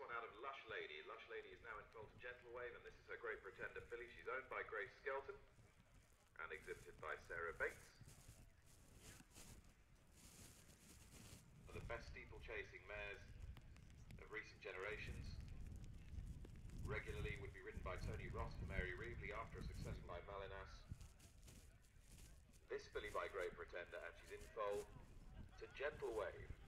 one out of Lush Lady. Lush Lady is now in foal to Gentle Wave, and this is her Great Pretender filly. She's owned by Grace Skelton and exhibited by Sarah Bates. One of the best steeple-chasing mares of recent generations. Regularly would be ridden by Tony Ross for Mary Reevely after a successful by Malinas. This filly by Great Pretender, and she's in foal to Gentle Wave.